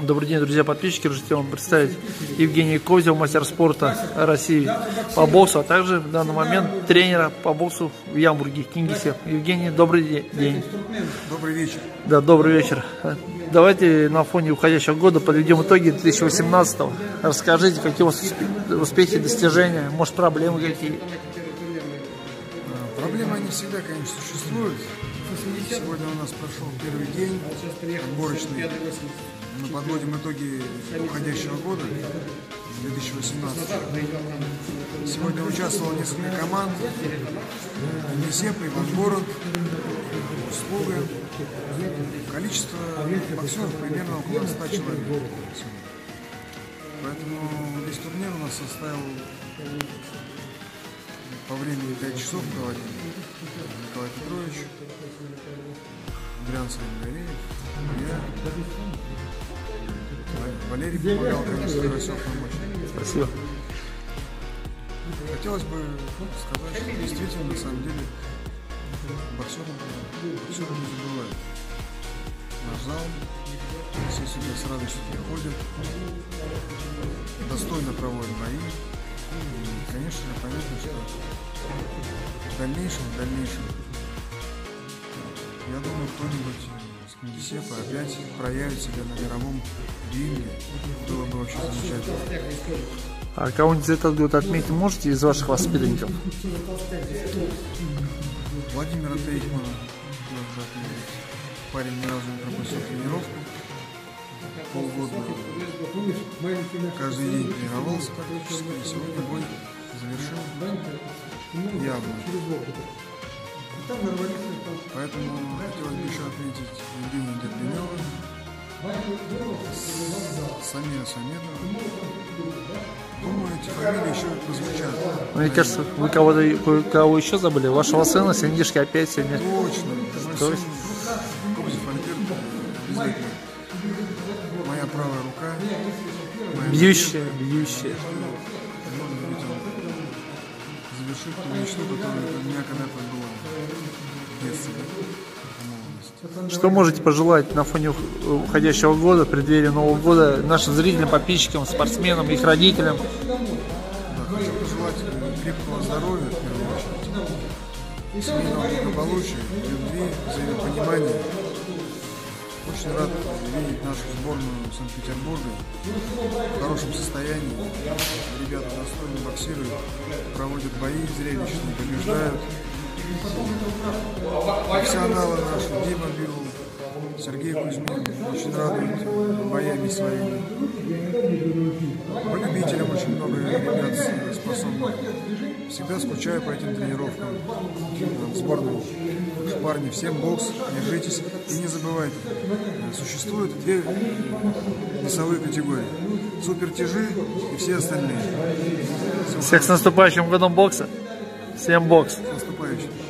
Добрый день, друзья, подписчики. Разрешите вам представить Евгений Козел, мастер спорта России по боксу, а также в данный момент тренера по боксу в Ямбурге, Кингисе. Евгений, добрый день. Добрый вечер. Да, добрый вечер. Давайте на фоне уходящего года подведем итоги 2018-го. Расскажите, какие у вас успехи, достижения, может, проблемы какие? Проблемы, они всегда, конечно, существуют. Сегодня у нас прошел первый день отборочный. Мы подводим итоги уходящего года, 2018. Сегодня участвовало несколько команд. Несеп, Иван-Город, Услуга. Количество боксеров примерно около 100 человек. Поэтому весь турнир у нас составил по времени 5 часов проводили. Николай Петрович, Адриан Савельев, я, Валерий помогал, конечно, Карасев помочь. Спасибо. Хотелось бы сказать, что действительно, на самом деле, боксеры не забывают. Наш зал, все сюда с радостью приходят, достойно проводят бои. И, конечно, понятно, что в дальнейшем, я думаю, кто-нибудь с Кингисеппа опять проявит себя на мировом ринге. Было бы вообще замечательно. А кого-нибудь за этот год отметить можете из ваших воспитанников? Владимира Тейхмана, парень ни разу не пропустил тренировку. Полгода каждый день тренировался практически, и сегодня бой завершил явно. Поэтому хотелось бы еще отметить Евгения Дербенева, Самира Самедова. Думаю, эти фамилии еще прозвучат. Мне кажется, вы кого еще забыли? Вашего сына, Синдишки, опять сегодня. Точно. Кобзев Альберт, обязательно. Моя правая рука. Бьющая. Завершить ту мечту, которая у меня когда-то была в детстве, в молодости. Что можете пожелать на фоне уходящего года, в преддверии Нового года, нашим зрителям, подписчикам, спортсменам, их родителям? Да, хочу пожелать крепкого здоровья, в первую очередь, семейного благополучия, любви, взаимопонимания. Очень рад видеть нашу сборную Санкт-Петербурга в хорошем состоянии. Ребята достойно боксируют, проводят бои зрелищные, побеждают. Профессионалы наши, Дима Билл, Сергей Кузьмин очень радуют боями своими. По любителям очень много ребят способных. Всегда скучаю по этим тренировкам. Сборным. Парни, всем бокс, держитесь. И не забывайте, существует две весовые категории. Супертяжи и все остальные. Всех с наступающим годом бокса. Всем бокс. С наступающим.